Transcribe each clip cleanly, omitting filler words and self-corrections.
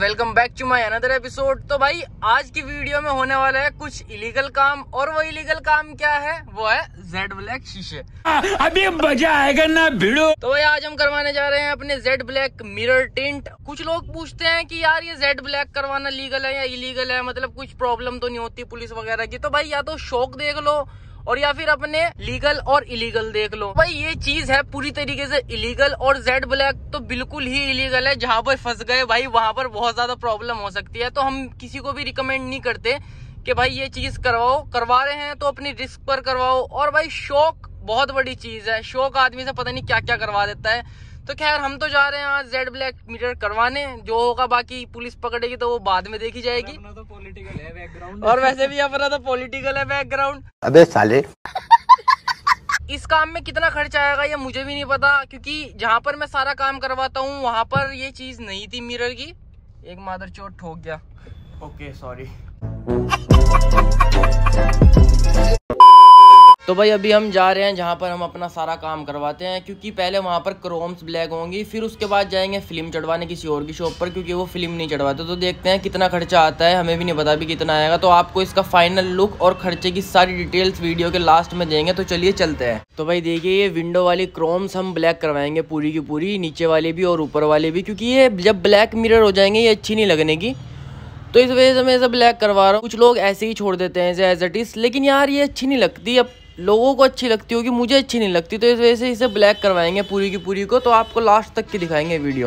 Welcome back to my another episode. तो भाई आज की वीडियो में होने वाला है कुछ इलीगल काम, और वो इलीगल काम क्या है वो है जेड ब्लैक शीशे। अभी मजा आएगा ना भिड़ो। तो भाई आज हम करवाने जा रहे हैं अपने जेड ब्लैक मिरर टिंट। कुछ लोग पूछते हैं कि यार ये जेड ब्लैक करवाना लीगल है या इलीगल है, मतलब कुछ प्रॉब्लम तो नहीं होती पुलिस वगैरह की। तो भाई या तो शौक देख लो और या फिर अपने लीगल और इलीगल देख लो। भाई ये चीज है पूरी तरीके से इलीगल, और जेड ब्लैक तो बिल्कुल ही इलीगल है। जहां पर फंस गए भाई वहां पर बहुत ज्यादा प्रॉब्लम हो सकती है। तो हम किसी को भी रिकमेंड नहीं करते कि भाई ये चीज करवाओ। करवा रहे हैं तो अपनी रिस्क पर करवाओ। और भाई शौक बहुत बड़ी चीज है, शौक आदमी से पता नहीं क्या क्या करवा देता है। तो खैर हम तो जा रहे हैं आज जेड ब्लैक मिरर करवाने। जो होगा बाकी पुलिस पकड़ेगी तो वो बाद में देखी जाएगी। अपना तो पॉलिटिकल है बैकग्राउंड, और वैसे भी अपना तो पॉलिटिकल है बैकग्राउंड। अबे साले इस काम में कितना खर्चा आएगा ये मुझे भी नहीं पता, क्योंकि जहाँ पर मैं सारा काम करवाता हूँ वहां पर ये चीज नहीं थी मिरर की। एक मादरचोद ठोक गया, ओके सॉरी। तो भाई अभी हम जा रहे हैं जहाँ पर हम अपना सारा काम करवाते हैं, क्योंकि पहले वहाँ पर क्रोम्स ब्लैक होंगी, फिर उसके बाद जाएंगे फिल्म चढ़वाने किसी और की शॉप पर, क्योंकि वो फिल्म नहीं चढ़वाते। तो देखते हैं कितना खर्चा आता है, हमें भी नहीं पता भी कितना आएगा। तो आपको इसका फाइनल लुक और खर्चे की सारी डिटेल्स वीडियो के लास्ट में देंगे। तो चलिए चलते हैं। तो भाई देखिए ये विंडो वाली क्रोम्स हम ब्लैक करवाएंगे पूरी की पूरी, नीचे वाले भी और ऊपर वाले भी, क्योंकि ये जब ब्लैक मिरर हो जाएंगे ये अच्छी नहीं लगने की। तो इस वजह से मैं इसे ब्लैक करवा रहा हूँ। कुछ लोग ऐसे ही छोड़ देते हैं इसे एज इट इज, लेकिन यार ये अच्छी नहीं लगती। अब लोगों को अच्छी लगती होगी, मुझे अच्छी नहीं लगती। तो इस वजह से इसे ब्लैक करवाएंगे पूरी की पूरी को। तो आपको लास्ट तक की दिखाएंगे वीडियो।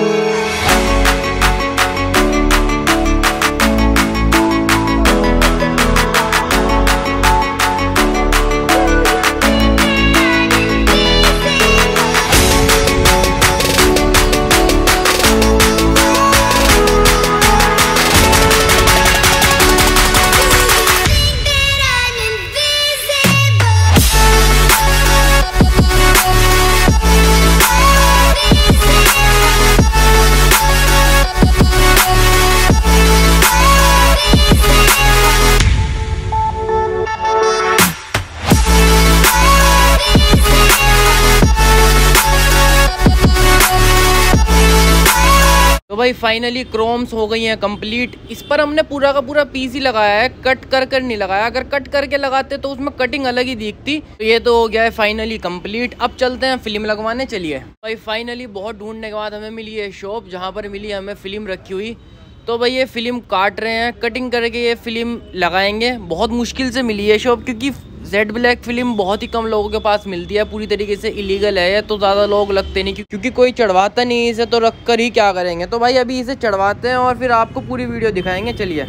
तो भाई फाइनली क्रोम्स हो गई हैं कंप्लीट। इस पर हमने पूरा का पूरा पीस ही लगाया है, कट कर कर नहीं लगाया। अगर कट करके लगाते तो उसमें कटिंग अलग ही दिखती। तो ये तो हो गया है फाइनली कंप्लीट। अब चलते हैं फिल्म लगवाने, चलिए। भाई फाइनली बहुत ढूंढने के बाद हमें मिली है शॉप, जहाँ पर मिली हमें फिल्म रखी हुई। तो भाई ये फिल्म काट रहे हैं, कटिंग करके ये फिल्म लगाएंगे। बहुत मुश्किल से मिली है शॉप, क्योंकि जेड ब्लैक फिल्म बहुत ही कम लोगों के पास मिलती है। पूरी तरीके से इलीगल है, तो ज़्यादा लोग लगते नहीं, क्योंकि कोई चढ़वाता नहीं इसे। तो रख कर ही क्या करेंगे। तो भाई अभी इसे चढ़वाते हैं और फिर आपको पूरी वीडियो दिखाएंगे, चलिए।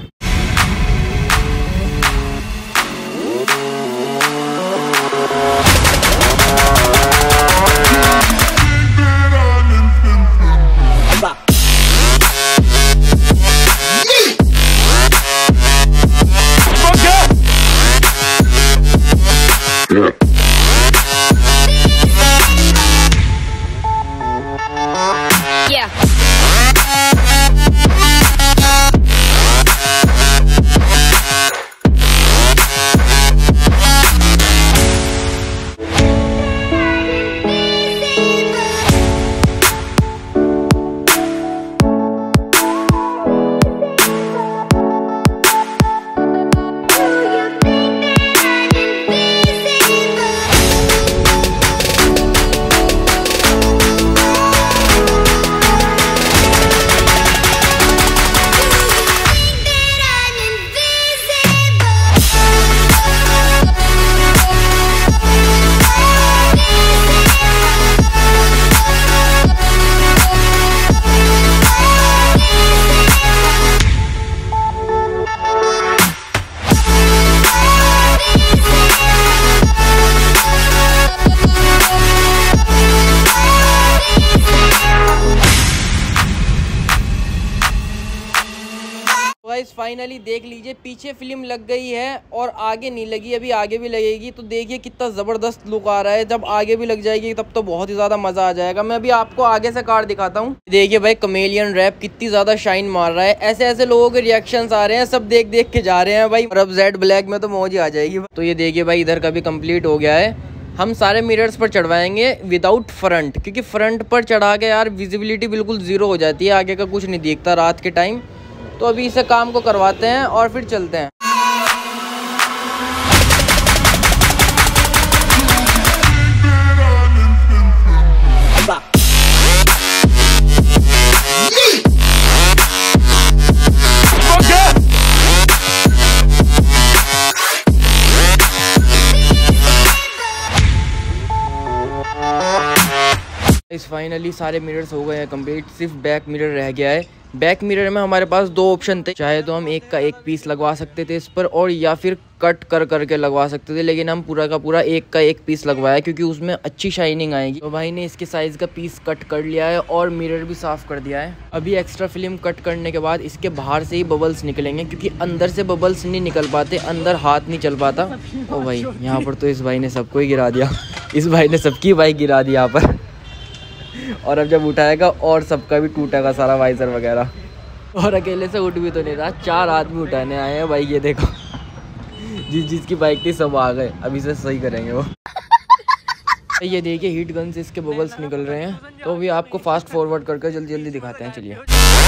गाइस फाइनली देख लीजिए, पीछे फिल्म लग गई है और आगे नहीं लगी, अभी आगे भी लगेगी। तो देखिए कितना ज़बरदस्त लुक आ रहा है। जब आगे भी लग जाएगी तब तो बहुत ही ज़्यादा मज़ा आ जाएगा। मैं अभी आपको आगे से कार दिखाता हूँ। देखिए भाई कमेलियन रैप कितनी ज़्यादा शाइन मार रहा है। ऐसे ऐसे लोगों के रिएक्शंस आ रहे हैं, सब देख देख के जा रहे हैं भाई। और अब जेड ब्लैक में तो मौज ही आ जाएगी। तो ये देखिए भाई इधर का भी कम्प्लीट हो गया है। हम सारे मिरर्स पर चढ़वाएंगे विदाउट फ्रंट, क्योंकि फ्रंट पर चढ़ा के यार विजिबिलिटी बिल्कुल ज़ीरो हो जाती है, आगे का कुछ नहीं दिखता रात के टाइम। तो अभी इसे काम को करवाते हैं और फिर चलते हैं। फाइनली सारे मिरर्स हो गए हैं कंप्लीट, सिर्फ बैक मिरर रह गया है। बैक मिरर में हमारे पास दो ऑप्शन थे, चाहे तो हम एक का एक पीस लगवा सकते थे इस पर, और या फिर कट कर करके लगवा सकते थे, लेकिन हम पूरा का पूरा एक का एक पीस लगवाया क्योंकि उसमें अच्छी शाइनिंग आएगी। तो भाई ने इसके साइज़ का पीस कट कर लिया है और मिरर भी साफ़ कर दिया है। अभी एक्स्ट्रा फिल्म कट करने के बाद इसके बाहर से ही बबल्स निकलेंगे, क्योंकि अंदर से बबल्स नहीं निकल पाते, अंदर हाथ नहीं चल पाता। ओ भाई यहाँ पर तो इस भाई ने सबको ही गिरा दिया, इस भाई ने सबकी बाइक गिरा दी यहाँ पर। और अब जब उठाएगा और सबका भी टूटेगा सारा वाइजर वगैरह, और अकेले से उठ भी तो नहीं रहा, 4 आदमी उठाने आए हैं भाई। ये देखो जिसकी बाइक थी सब आ गए, अभी से सही करेंगे वो। ये देखिए हीट गन से इसके बबल्स निकल रहे हैं, तो अभी आपको फास्ट फॉरवर्ड करके जल्दी जल्दी दिखाते हैं, चलिए।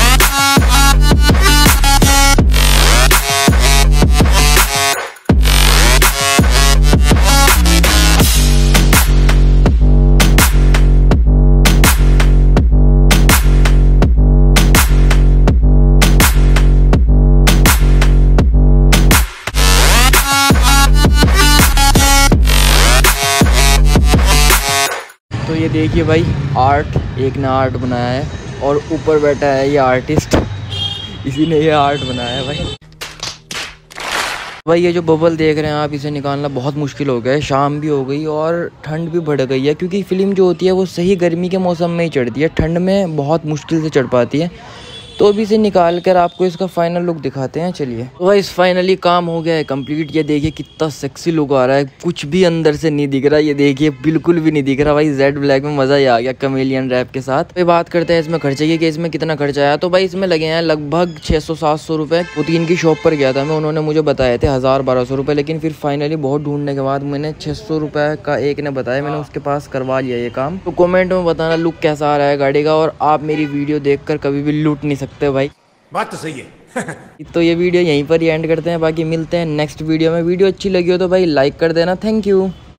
तो ये देखिए भाई आर्ट, एक ने आर्ट बनाया है और ऊपर बैठा है ये आर्टिस्ट, इसी ने ये आर्ट बनाया है भाई। ये जो बबल देख रहे हैं आप, इसे निकालना बहुत मुश्किल हो गया है। शाम भी हो गई और ठंड भी बढ़ गई है, क्योंकि फिल्म जो होती है वो सही गर्मी के मौसम में ही चढ़ती है, ठंड में बहुत मुश्किल से चढ़ पाती है। तो अभी इसे निकाल कर आपको इसका फाइनल लुक दिखाते हैं, चलिए। तो भाई फाइनली काम हो गया है कंप्लीट। ये देखिए कितना सेक्सी लुक आ रहा है, कुछ भी अंदर से नहीं दिख रहा। ये देखिए बिल्कुल भी नहीं दिख रहा भाई, जेड ब्लैक में मज़ा ही आ गया कमेलियन रैप के साथ। तो बात करते हैं इसमें खर्चे की कि इसमें कितना खर्चा आया। तो भाई इसमें लगे हैं लगभग 600-700 रुपये। पुतीन की शॉप पर गया था मैं, उन्होंने मुझे बताए थे 1000-1200 रुपये, लेकिन फिर फाइनली बहुत ढूंढने के बाद मैंने 600 रुपये का एक ने बताया, मैंने उसके पास करवा लिया ये काम। तो कॉमेंट में बताना लुक कैसा आ रहा है गाड़ी का, और आप मेरी वीडियो देख कर कभी भी लूट नहीं सकते भाई, बात तो सही है। तो ये वीडियो यहीं पर ही एंड करते हैं, बाकी मिलते हैं नेक्स्ट वीडियो में। वीडियो अच्छी लगी हो तो भाई लाइक कर देना, थैंक यू।